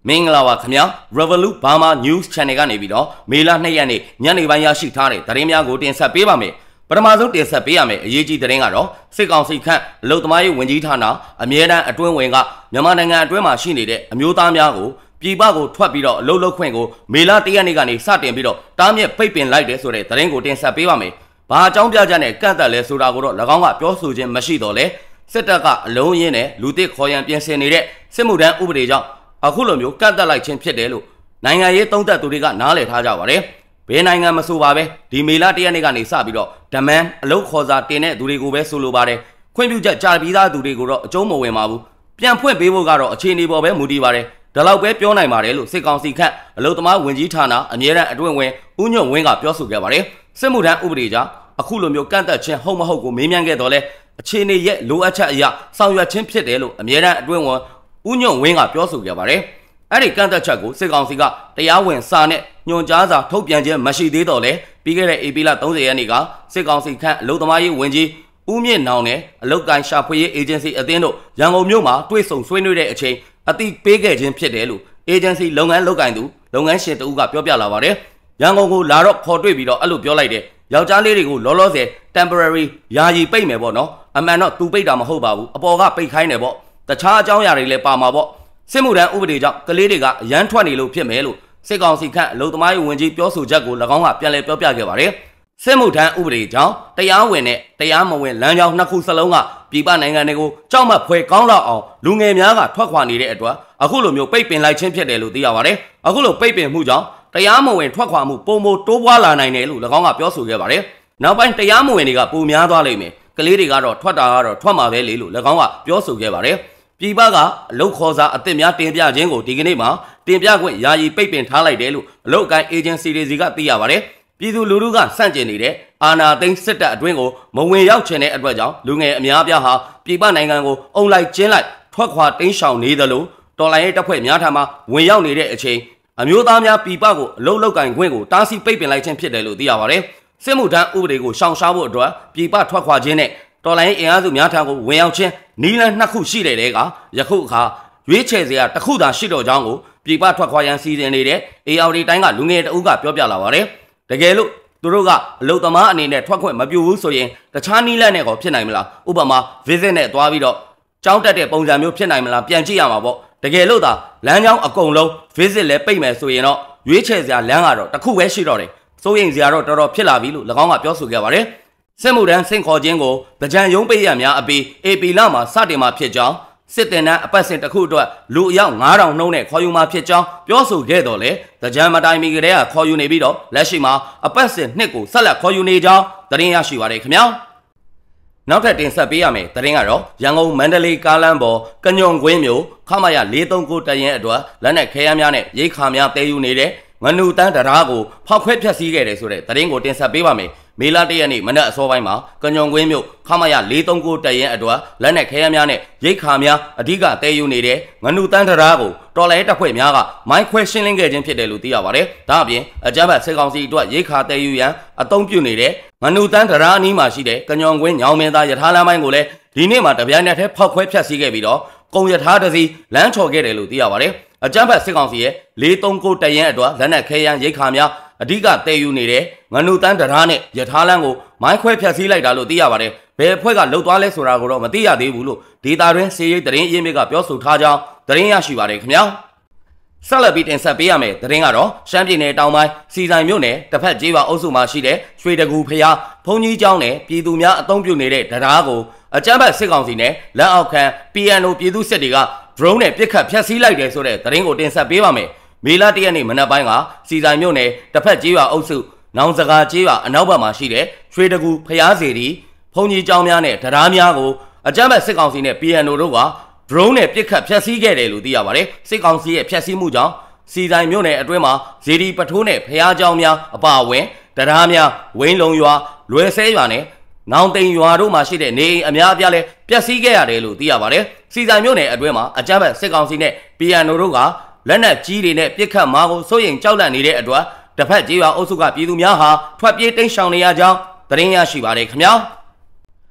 မင်္ဂလာပါခင်ဗျာ Revolut Burma News Channel ကနေပြီးတော့မေလ2ရက်နေ့ညနေပိုင်းရရှိထားတဲ့သတင်းများကိုတင်ဆက်ပေးပါမယ်ပထမဆုံးတင်ဆက်ပေးရမယ်အရေးကြီးသတင်းကတော့စစ်ကောင်စီခန့်အလုံသမားရေးဝန်ကြီးဌာနအမြဲတမ်းအတွင်းဝင်ကမြန်မာနိုင်ငံအတွင်းမှာရှိနေတဲ့အမျိုးသားများကိုပြည်ပကိုထွက်ပြီးတော့အလုပ်လုပ်ခွင့်ကိုမေလ1ရက်နေ့ကနေစတင်ပြီးတော့တားမြစ်ပိတ်ပင်လိုက်တယ်ဆိုတဲ့သတင်းကိုတင်ဆက်ပေးပါမယ်ဘာအကြောင်းပြချက်နဲ့ကန့်သက်လဲဆိုတာကိုတော့၎င်းကပြောဆိုခြင်းမရှိတော့လဲစစ်တပ်ကအလုံးရင်းနဲ့လူသစ်ခေါ်ရန်ပြင်ဆင်နေတဲ့စစ်မှုထမ်းဥပဒေကြောင့်အခုလိုမျိုးကန့်သက်လိုက်ခြင်းဖြစ်တယ်လို့နိုင်ငံရေးသုံးသပ်သူတွေကနားလည်ထားကြပါတယ်။ဘယ်နိုင်ငံမဆိုပါပဲဒီမေလ1ရက်နေ့ကနေစပြီးတော့ဒမန်အလုတ်ခေါ်စာတင်တဲ့သူတွေကိုပဲဆိုလိုပါတယ်။ခွင့်ပြုချက်ကြာပြီးသားသူတွေကိုတော့အကျုံးမဝင်ပါဘူး။ပြန်ဖွင့်ပေးဖို့ကတော့အခြေအနေပေါ်ပဲမူတည်ပါတယ်။ဒါလောက်ပဲပြောနိုင်ပါတယ်လို့စစ်ကောင်စီခန့်အလုတ်သမားဝင်ကြီးဌာနအမြဲတမ်းအတွင်းဝင်ဦးညွန့်ဝင်းကပြောဆိုခဲ့ပါတယ်။စစ်မှုထမ်းဥပဒေကြောင့်အခုလိုမျိုးကန့်သက်ခြင်းဟုတ်မဟုတ်ကိုမေးမြန်းခဲ့တော့လဲအခြေအနေရဲ့လိုအပ်ချက်အရဆောင်ရွက်ခြင်းဖြစ်တယ်လို့အမြဲတမ်းအတွင်းဝင်ဦးညွန့်ဝင်းကပြောဆိုခဲ့ပါတယ်။အဲ့ဒီကန့်သက်ချက်ကိုစစ်ကောင်စီကတရားဝင်စာနဲ့ညွှန်ကြားစာထုတ်ပြန်ခြင်းမရှိသေးတော့လဲပြီးခဲ့တဲ့ဧပြီလ30ရက်နေ့ကစစ်ကောင်စီခန့်အလုပ်သမားရေးဝန်ကြီးဦးမြင့်နောင်နဲ့အလုပ်ကိုင်ရှာဖွေရေးအေဂျင်စီအသင်းတို့ရန်ကုန်မြို့မှာတွေ့ဆုံဆွေးနွေးတဲ့အချိန်အသိပေးခဲ့ခြင်းဖြစ်တယ်လို့အေဂျင်စီလုပ်ငန်းလုပ်ကိုင်သူလုပ်ငန်းရှင်တဦးကပြောပြလာပါတယ်။ရန်ကုန်ကိုလာတော့ခေါ်တွေ့ပြီးတော့အဲ့လိုပြောလိုက်တဲ့ယောက်ျားလေးတွေကိုလောလောဆယ် temporary ယာယီပိတ်မယ်ပေါ့နော်။အမှန်တော့သူပိတ်တာမဟုတ်ပါဘူး။အပေါ်ကပိတ်ခိုင်းတယ်ပေါ့။တခြားအကြောင်းအရာတွေလည်းပါမှာပေါ့။စစ်မှုထမ်းဥပဒေကြောင့်ကလေးတွေကအရန်ထွက်နေလို့ဖြစ်မယ်လို့စစ်ကောင်စီခန့်အလုံသမားရေးဝန်ကြီးပြောဆိုချက်ကို၎င်းကပြန်လည်ပြောပြခဲ့ပါတယ်။စစ်မှုထမ်းဥပဒေကြောင့်တရားဝင်နဲ့တရားမဝင်လမ်းကြောင်းနှစ်ခုစလုံးကပြည်ပနိုင်ငံတွေကိုကြောက်မက်ဖွယ်ကောင်းလောက်အောင်လူငယ်များကထွက်ခွာနေတဲ့အတွက်အခုလိုမျိုးပိတ်ပင်လိုက်ခြင်းဖြစ်တယ်လို့သိရပါတယ်။အခုလိုပိတ်ပင်မှုကြောင့်တရားမဝင်ထွက်ခွာမှုပုံမတိုးပွားလာနိုင်တယ်လို့၎င်းကပြောဆိုခဲ့ပါတယ်။နောက်ပိုင်းတရားမဝင်တွေကပုံများသွားလိမ့်မယ်။ကလေးတွေကတော့ထွက်တာကတော့ထွက်မှာပဲလေလို့၎င်းကပြောဆိုခဲ့ပါတယ်။ပြည်ပကအလုတ်ခေါ်စာအသစ်များတင်ပြခြင်းကိုဒီကနေ့မှာတင်ပြခွင့်ယာယီပိတ်ပင်ထားလိုက်တယ်လို့အလုတ်ကိုင်းအေဂျင်စီတွေစီကသိရပါတယ်။ပြည်သူလူထုကစန့်ကျင်နေတဲ့အာဏာသိမ်းစစ်တပ်အတွင်းကိုမဝင်ရောက်ချင်တဲ့အတွက်ကြောင့်လူငယ်အများအပြားဟာပြည်ပနိုင်ငံကိုအုံလိုက်ကျင်းလိုက်ထွက်ခွာတိမ်းရှောင်နေသလိုတော်လိုင်းရေးတပ်ဖွဲ့များထံမှဝင်ရောက်နေတဲ့အချိန်အမျိုးသားများပြည်ပကိုအလုတ်လောက်ကိုင်းခွင့်ကိုတားဆီးပိတ်ပင်လိုက်ခြင်းဖြစ်တယ်လို့သိရပါတယ်။စစ်မှုထမ်းဥပဒေကိုရှောင်ရှားဖို့အတွက်ပြည်ပထွက်ခွာခြင်းနဲ့တော်လိုင်းအင်အားစုများထံကိုဝင်ရောက်ခြင်းနီးလန်းနှစ်ခုရှိတဲ့ကယခုအခါရွေးချယ်စရာတစ်ခုသာရှိတော့ကြောင်းကိုပြည်ပထွက်ခွာရန်စီစဉ်နေတဲ့ ARD တိုင်းကလူငယ်တအုပ်ကပြောပြလာပါတယ်။တကယ်လို့သူတို့ကအလုသမားအနေနဲ့ထွက်ခွင့်မပြုဘူးဆိုရင်တခြားနီးလန်းနဲ့ကောဖြစ်နိုင်မလား။ဥပမာ visit နဲ့သွားပြီးတော့ကြောင်းတက်တဲ့ပုံစံမျိုးဖြစ်နိုင်မလားပြန်ကြည့်ရမှာပေါ့။တကယ်လို့သာလမ်းကြောင်းအကုန်လုံး visit လဲပိတ်မယ်ဆိုရင်တော့ရွေးချယ်စရာလမ်းကတော့တစ်ခုပဲရှိတော့တယ်။စိုးရိမ်စရာတော့တော်တော်ဖြစ်လာပြီလို့၎င်းကပြောဆိုခဲ့ပါတယ်။စစ်မှုထမ်းဆင့်ခေါ်ခြင်းကိုဗကြံရုံးပိတ်ရများအပြီး AP လမှာစတင်မှာဖြစ်ကြောင်းစစ်တင်နှန်းအပတ်စဉ်တစ်ခုအတွက်လူအယောက်9000နှုန်းနဲ့ခေါ်ယူမှာဖြစ်ကြောင်းပြောဆိုခဲ့တော်လေဗကြံမတိုင်မီကလေးကခေါ်ယူနေပြီးတော့လက်ရှိမှာအပတ်စဉ်နှစ်ကိုဆက်လက်ခေါ်ယူနေကြောင်းသတင်းရရှိပါတယ်ခင်ဗျာနောက်ထပ်တင်ဆက်ပေးရမယ်သတင်းကတော့ရန်ကုန်မန္တလေးကားလမ်းပေါ်ကညွန်ကွင်းမြို့ခမရ439တရင်အတွက်လက်နက်ခဲယမ်းများနဲ့ရိတ်ခါများတဲယူနေတဲ့ငနူတန်းတရားကိုဖောက်ခွဲဖျက်ဆီးခဲ့တယ်ဆိုတဲ့သတင်းကိုတင်ဆက်ပေးပါမယ်မေလ1ရက်နေ့မနက်အစောပိုင်းမှာကညွန်ကွင်းမြို့ခမရ439တရင်အတွက်လက်နက်ခဲယမ်းများနဲ့ရိတ်ခါများအဓိကတဲယူနေတဲ့ငနူတန်းတရားကိုတော်လိုင်းတပ်ဖွဲ့များကမိုင်းခွဲရှင်းလင်းခဲ့ခြင်းဖြစ်တယ်လို့သိရပါတယ်။ဒါအပြင်အကြမ်းဖက်စစ်ကောင်စီအတွက်ရိတ်ခါတဲယူရန်အသုံးပြုနေတဲ့ငနူတန်းတရားအနီးမှာရှိတဲ့ကညွန်ကွင်းညောင်မင်းသားရထားလမ်းပိုင်းကိုလည်းဒီနေ့မှာတပြိုင်နက်တည်းဖောက်ခွဲဖျက်ဆီးခဲ့ပြီးတော့ကုန်ရထားတစ်စီးလမ်းချော်ခဲ့တယ်လို့သိရပါတယ်။အကြမ်းဖက်စစ်ကောင်စီရဲ့439တရင်အတွက်လက်နက်ခဲယမ်းရိတ်ခါများအဓိကတဲယူနေတဲ့ငနုတန်းတရားနဲ့ရထားလမ်းကိုမိုင်းခွဲဖျက်ဆီးလိုက်တာလို့သိရပါတယ်။ဘယ်အဖွဲ့ကလှုပ်သွားလဲဆိုတာကိုတော့မသိရသေးဘူးလို့ဒေတာတွင်စီရိတ်သတင်းအရင်းမြစ်ကပြောဆိုထားကြောင်းသတင်းရရှိပါတယ်ခင်ဗျာ။ဆက်လက်ပြီးတင်ဆက်ပေးရမယ်သတင်းကတော့ရှမ်းပြည်နယ်တောင်ပိုင်းစီဆိုင်မြို့နယ်တစ်ဖက်ကျေးရွာအုပ်စုမှာရှိတဲ့ရွှေတကူဖျားဘုံကြီးကျောင်းနဲ့ပြည်သူများအသုံးပြုနေတဲ့တရားကိုအကြမ်းဖက်စစ်ကောင်စီနဲ့လက်အောက်ခံ PNO ပြည်သူစစ်တွေက drone နဲ့ပစ်ခတ်ဖျက်ဆီးလိုက်တယ်ဆိုတဲ့သတင်းကိုတင်ဆက်ပေးပါမယ်။မေလ1ရက်နေ့မနက်ပိုင်းကစီဆိုင်မြို့နယ်တစ်ဖက်ကျေးရွာအုပ်စုနောင်စကားကျေးရွာအနောက်ဘက်မှာရှိတဲ့ရွှေတကူဖျားစီတီဘုံကြီးကျောင်းများနဲ့တရားများကိုအကြမ်းဖက်စစ်ကောင်စီနဲ့ PNO တို့က drone နဲ့ပစ်ခတ်ဖျက်ဆီးခဲ့တယ်လို့သိရပါတယ်။စစ်ကောင်စီရဲ့ဖျက်ဆီးမှုကြောင့်စီဆိုင်မြို့နယ်အတွင်းမှာဇေဒီပထိုးနဲ့ဖျားကျောင်းများအပါအဝင်တရားများဝင်းလုံရွာလွယ်ဆဲရွာနဲ့နောင်တိန်ရွာတို့မှာရှိတဲ့နေအိမ်အများအပြားလဲပျက်စီးခဲ့ရတယ်လို့သိရပါတယ်။စီဆိုင်မြို့နယ်အတွင်းမှာအကြမ်းဖက်စစ်ကောင်စီနဲ့ PNO တို့ကလက်နက်ကြီးတွေနဲ့ပစ်ခတ်မှာကိုစိုးရိမ်ကြောက်လန့်နေတဲ့အတွက်တစ်ဖက်ကျေးရွာအုပ်စုကပြည်သူများဟာထွက်ပြေးတိမ်းရှောင်နေရကြောင်းသတင်းရရှိပါတယ်ခင်ဗျာ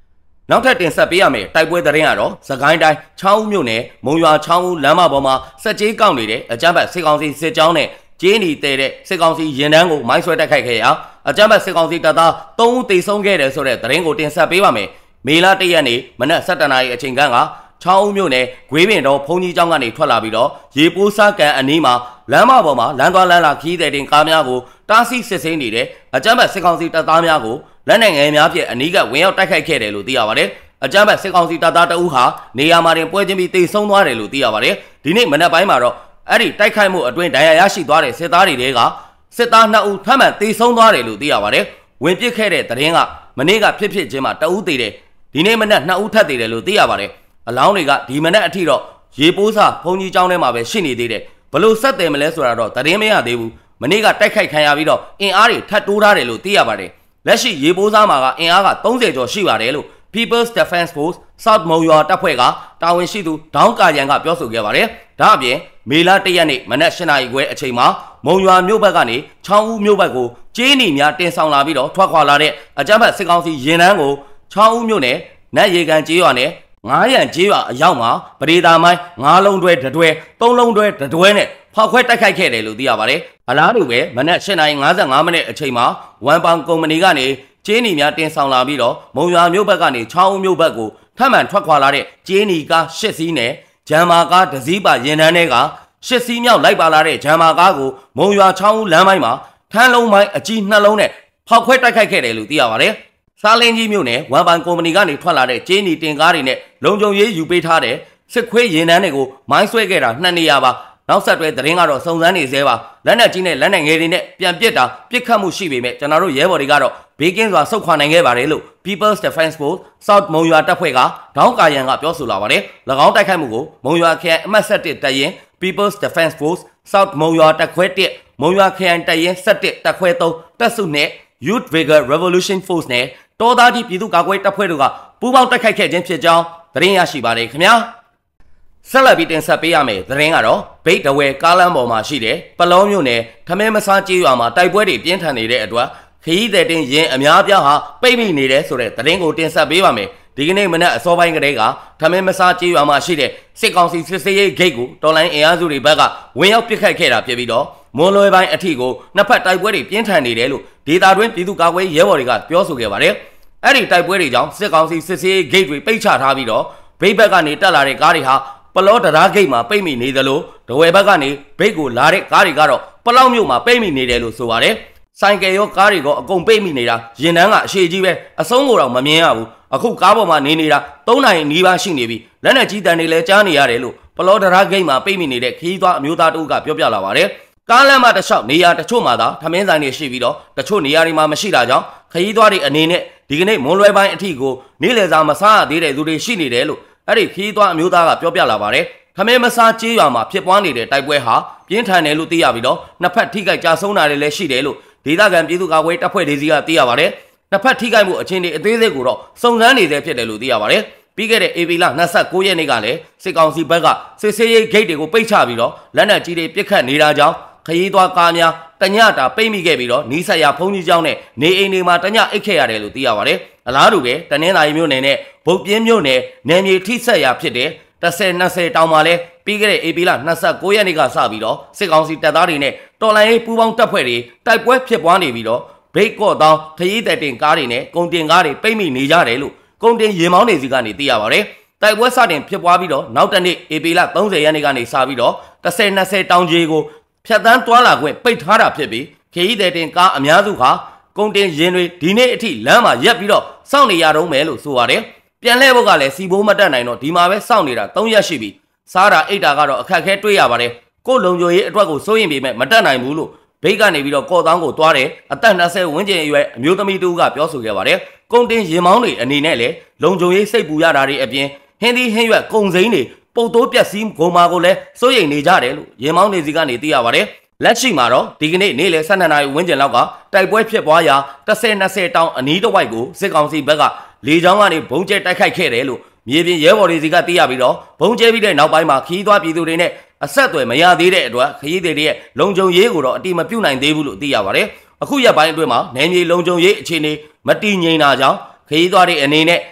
နောက်ထပ်တင်ဆက်ပေးရမယ်တိုက်ပွဲသတင်းကတော့စကိုင်းတိုင်းချောင်းဦးမြို့နယ်မုံရွာချောင်းဦးလမ်းမပေါ်မှာစက်ကြီးကောက်နေတဲ့အကြမ်းဖက်စစ်ကောင်စီစစ်ကြောင်းနဲ့ကျေးနီတဲတဲ့စစ်ကောင်စီရင်တန်းကိုမိုင်းဆွဲတိုက်ခိုက်ခဲ့ရာအကြမ်းဖက်စစ်ကောင်စီတပ်သား3ဦးသေဆုံးခဲ့တယ်ဆိုတဲ့သတင်းကိုတင်ဆက်ပေးပါမယ်မေလ1ရက်နေ့မနက်7:00 နာရီအချိန်ကချောင်းဦးမြို့နယ်ဂွေးပင်တော်ဘုံကြီးကျောင်းကနေထွက်လာပြီးတော့ရေပိုးစားကန်အနီးမှာလမ်းမပေါ်မှာလမ်းသွားလမ်းလာခီးတဲ့တင်ကားများကိုတားဆီးစစ်ဆေးနေတဲ့အကြမ်းဖက်စစ်ကောင်စီတပ်သားများကိုလက်နက်ငယ်များဖြင့်အနီးကဝင်ရောက်တိုက်ခိုက်ခဲ့တယ်လို့သိရပါတယ်အကြမ်းဖက်စစ်ကောင်စီတပ်သားတအုပ်ဟာနေရာမှာတင်ပွဲချင်းပြီးတေဆုံးသွားတယ်လို့သိရပါတယ်ဒီနေ့မနက်ပိုင်းမှာတော့အဲ့ဒီတိုက်ခိုက်မှုအတွင်းဒဏ်ရာရရှိသွားတဲ့စစ်သားတွေကစစ်သား2ဦးထပ်မံတေဆုံးသွားတယ်လို့သိရပါတယ်ဝင်ပစ်ခဲ့တဲ့သတင်းကမနေ့ကဖြစ်ချင်းမှာတအုပ်သေးတယ်ဒီနေ့မနက်2ဦးထပ်သေးတယ်လို့သိရပါတယ်အလောင်းတွေကဒီမနက်အထိတော့ရေပိုးစာဘုံကြီးကျောင်းထဲမှာပဲရှိနေသေးတယ်ဘလို့ဆက်တယ်မလဲဆိုတာတော့သတင်းမရသေးဘူးမနေ့ကတိုက်ခိုက်ခံရပြီးတော့အင်အားတွေထပ်တိုးထားတယ်လို့သိရပါတယ်လက်ရှိရေပိုးစာမှာကအင်အားက30ကျော်ရှိပါတယ်လို့ People's Defense Force South မုံရွာတပ်ဖွဲ့ကတာဝန်ရှိသူဒေါင်းကာရန်ကပြောဆိုခဲ့ပါတယ်ဒါအပြင်မေလ1ရက်နေ့မနက်7:00 နာရီခွဲအချိန်မှာမုံရွာမြို့ဘက်ကနေချောင်းဦးမြို့ဘက်ကိုကျေးနီများတင်ဆောင်လာပြီးတော့ထွက်ခွာလာတဲ့အကြမ်းဖက်စစ်ကောင်စီရင်တန်းကိုချောင်းဦးမြို့နယ်နတ်ရေကန်ကျေးရွာနဲ့9ရန်ကျေးရွာအရောက်မှာပရိသာမိုင်း9လုံးတွဲတွဲ3လုံးတွဲတွဲနဲ့ဖောက်ခွဲတိုက်ခိုက်ခဲ့တယ်လို့သိရပါတယ်အလားတူပဲမနက်8:55 မိနစ်အချိန်မှာဝန်ပန်ကုမ္ပဏီကနေကျေးနီများတင်ဆောင်လာပြီးတော့မုံရွာမြို့ဘက်ကနေချောင်းဦးမြို့ဘက်ကိုထပ်မံထွက်ခွာလာတဲ့ကျေးနီကား8စီးနဲ့ဂျမ်မာကား1စီးပါရင်တန်းတွေက8စီးမြောက်လိုက်ပါလာတဲ့ဂျမ်မာကားကိုမုံရွာချောင်းဦးလမ်းပိုင်းမှာထန်းလုံးမိုင်းအကြီး2လုံးနဲ့ဖောက်ခွဲတိုက်ခိုက်ခဲ့တယ်လို့သိရပါတယ်စားလင်းကြီးမြို့နယ်ဝန်ပန်ကုမ္ပဏီကနေထွက်လာတဲ့ကျေးနီတင်ကားတွေနဲ့လုံခြုံရေးယူပေးထားတဲ့စစ်ခွေးရင်တန်းတွေကိုမိုင်းဆွဲခဲ့တာ2နေရာပါနောက်ဆက်တွဲသတင်းကတော့စုံစမ်းနေသေးပါလက်နက်ကြီးနဲ့လက်နက်ငယ်တွေနဲ့ပြန်ပစ်တာပစ်ခတ်မှုရှိပေမဲ့ကျွန်တော်တို့ရဲဘော်တွေကတော့ဘေးကင်းစွာဆုတ်ခွာနိုင်ခဲ့ပါတယ်လို့ People's Defense Force South မုံရွာတပ်ဖွဲ့ကဒေါင်းကာရန်ကပြောဆိုလာပါတယ်၎င်းတိုက်ခိုက်မှုကိုမုံရွာခရိုင်အမှတ်7တပ်ရင်း People's Defense Force South မုံရွာတပ်ခွဲ1မုံရွာခရိုင်တပ်ရင်း7တပ်ခွဲ3တပ်စုနဲ့ Youth Vigor Revolution Force နဲ့တော်သားကြီးပြည်သူ့ကာကွယ်တပ်ဖွဲ့တို့ကပူးပေါင်းတိုက်ခိုက်ခဲ့ခြင်းဖြစ်ကြောင်းသတင်းရရှိပါတယ်ခင်ဗျာဆက်လက်ပြီးတင်ဆက်ပေးရမယ်သတင်းကတော့ဗိတ်တဝဲကားလမ်းပေါ်မှာရှိတဲ့ပလောမြို့နယ်ထမင်းမစားကျေးရွာမှာတိုက်ပွဲတွေပြင်းထန်နေတဲ့အတွက်ခရီးသည်တင်ရင်အများပြားဟာပိတ်မိနေတယ်ဆိုတဲ့သတင်းကိုတင်ဆက်ပေးပါမယ်ဒီကနေ့မနက်အစောပိုင်းကတည်းကထမင်းမစားကျေးရွာမှာရှိတဲ့စစ်ကောင်စီစစ်ဆေးရေးဂိတ်ကိုတော်လိုင်းအင်အားစုတွေဘက်ကဝင်ရောက်ပစ်ခတ်ခဲ့တာဖြစ်ပြီးတော့မွန်လွယ်ပိုင်းအထိကိုနှစ်ဖက်တိုက်ပွဲတွေပြင်းထန်နေတယ်လို့ဒေတာတွင်းပြည်သူ့ကာကွယ်ရဲဘော်တွေကပြောဆိုခဲ့ပါတယ်အဲ့ဒီတိုက်ပွဲတွေကြောင့်စစ်ကောင်စီစစ်ဆေးရေးဂိတ်တွေပိတ်ချထားပြီးတော့ဗိတ်ဘက်ကနေတက်လာတဲ့ကားတွေဟာပလောတရားဂိတ်မှာပိတ်မိနေသလိုဒဝယ်ဘက်ကနေဗိတ်ကိုလာတဲ့ကားတွေကတော့ပလောက်မြို့မှာပိတ်မိနေတယ်လို့ဆိုပါတယ်ဆိုင်ကယ်ရောကားတွေကအကုန်ပိတ်မိနေတာရင်တန်းကအရှိကြီးပဲအဆုံးကိုတော့မမြင်ရဘူးအခုကားပေါ်မှာနေတာ3နိုင်နီးပါးရှိနေပြီလက်နဲ့ကြီးတန်တွေလည်းကြားနေရတယ်လို့ပလောတရားဂိတ်မှာပိတ်မိနေတဲ့ခီးသွားအမျိုးသားတို့ကပြောပြလာပါတယ်ကားလမ်းမတစ်လျှောက်နေရာတချို့မှာသာထမင်းဆိုင်တွေရှိပြီးတော့တချို့နေရာတွေမှာမရှိတာကြောင့်ခရီးသွားတွေအနေနဲ့ဒီကနေ့မွန်လွယ်ပိုင်းအထိကိုနေ့လယ်စာမစားရသေးတဲ့သူတွေရှိနေတယ်လို့အဲ့ဒီခီးသွားအမျိုးသားကပြောပြလာပါတယ်ထမင်းမစားကျေးရွာမှာဖြစ်ပွားနေတဲ့တိုက်ပွဲဟာပြင်းထန်တယ်လို့သိရပြီးတော့နှစ်ဖက်ထိခိုက်ကြဆုံးတာတွေလည်းရှိတယ်လို့ဒေသခံပြည်သူ့ကာကွယ်တပ်ဖွဲ့တွေစီကသိရပါတယ်နှစ်ဖက်ထိခိုက်မှုအခြေအနေအသေးစိတ်ကိုတော့စုံစမ်းနေသေးဖြစ်တယ်လို့သိရပါတယ်ပြီးခဲ့တဲ့ဧပြီလ29ရက်နေ့ကလည်းစစ်ကောင်စီဘက်ကစစ်ဆေးရေးဂိတ်တွေကိုပိတ်ချပြီးတော့လက်နက်ကြီးတွေပစ်ခတ်နေတာကြောင့်ခရီးသွားကားများတညတာပိတ်မိခဲ့ပြီးတော့နီးစပ်ရာဘုံကြီးကျောင်းနဲ့နေအိမ်တွေမှာတညအိတ်ခဲ့ရတယ်လို့သိရပါတယ်အလားတူပဲတနင်္သာရီမြို့နယ်နဲ့ဗုတ်ပြင်းမြို့နယ်နယ်မြေထိဆက်ရာဖြစ်တဲ့10-20တောင်မှာလဲပြီးခဲ့တဲ့ဧပြီလ29ရက်နေ့ကစပြီးတော့စစ်ကောင်စီတပ်သားတွေနဲ့တော်လိုင်းရေးပူးပေါင်းတပ်ဖွဲ့တွေတိုက်ပွဲဖြစ်ပွားနေပြီးတော့ဘိတ်ကော့တောင်းခရီးသည်တင်ကားတွေနဲ့ကုန်တင်ကားတွေပိတ်မိနေကြတယ်လို့ကုန်တင်ရေမောင်းနေစီကနေသိရပါတယ်တိုက်ပွဲစတင်ဖြစ်ပွားပြီးတော့နောက်တနေ့ဧပြီလ30ရက်နေ့ကနေစပြီးတော့10-20တောင်ကြီးကိုဖြတ်တန်းတွာလာခွင့်ပိတ်ထားတာဖြစ်ပြီးခရီးသည်တင်ကားအများစုဟာကုန်တင်ရင်တွေဒီနေ့အထိလမ်းမှာရက်ပြီးတော့စောင့်နေရတော့မယ်လို့ဆိုပါတယ်ပြန်လဲဖို့ကလည်းစီဘိုးမတက်နိုင်တော့ဒီမှာပဲစောင့်နေတာ3ရက်ရှိပြီစားတာအိတ်တာကတော့အခက်ခဲတွေ့ရပါတယ်ကိုလုံခြုံရေးအတွက်ကိုစိုးရင်ပေမဲ့မတက်နိုင်ဘူးလို့ဘိတ်ကနေပြီးတော့ကော့တောင်းကိုသွားတယ်အသက်20ဝန်းကျင်အရွယ်အမျိုးသမီးတူကပြောဆိုခဲ့ပါတယ်ကုန်တင်ရင်မောင်းတွေအနေနဲ့လည်းလုံခြုံရေးစိတ်ပူရတာတွေအပြင်ဟင်းသီးဟင်းရွက်ကုန်စိမ်းတွေပုတ်တိုးပြက်စီးဂုံမာကိုလည်းစိုးရိမ်နေကြတယ်လို့ရင်မောင်းနေစီကနေသိရပါတယ်လက်ရှိမှာတော့ဒီကနေ့နေ့လယ်12နာရီဝန်းကျင်လောက်ကတိုက်ပွဲဖြစ်ပွားရာ10-20တောင်အနီးတစ်ဝိုက်ကိုစစ်ကောင်စီဘက်ကလေကြောင်းကနေဘုံကျဲတိုက်ခိုက်ခဲ့တယ်လို့မြေပြင်ရဲဘော်တွေစီကသိရပြီးတော့ဘုံကျဲပြီးတဲ့နောက်ပိုင်းမှာခီးသွားပြည်သူတွေနဲ့အဆက်အသွယ်မရသေးတဲ့အတွက်ခရီးသည်တွေရဲ့လုံခြုံရေးကိုတော့အတိမပြုတ်နိုင်သေးဘူးလို့သိရပါတယ်အခုရက်ပိုင်းအတွင်းမှာနယ်မြေလုံခြုံရေးအခြေအနေမတည်ငြိမ်တာကြောင့်ခရီးသွားတွေအနေနဲ့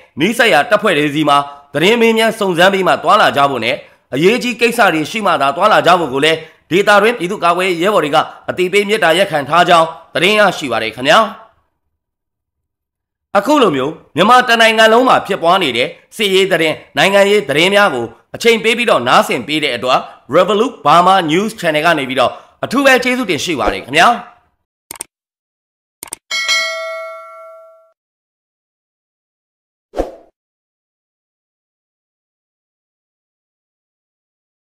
နီးစပ်ရာတပ်ဖွဲ့တွေစီမှာသတင်းမင်းများစုံစမ်းပြီးမှတွာလာကြဖို့နဲ့အရေးကြီးကိစ္စတွေရှိမှသာတွာလာကြဖို့ကိုလည်းဒေတာတွင်ပြည်သူ့ကာကွယ်ရေးရဲဘော်တွေကအတိပေးမြစ်တာရက်ခံထားကြောင်းသတင်းရရှိပါတယ်ခင်ဗျာအခုလိုမျိုးမြန်မာတနိုင်ငံလုံးမှာဖြစ်ပွားနေတဲ့စစ်ရေးသတင်းနိုင်ငံရေးသတင်းများကိုအချိန်ပေးပြီးတော့နားဆင်ပေးတဲ့အတွက် Revolut Burma News Channel ကနေပြီးတော့အထူးပဲကျေးဇူးတင်ရှိပါတယ်ခင်ဗျာ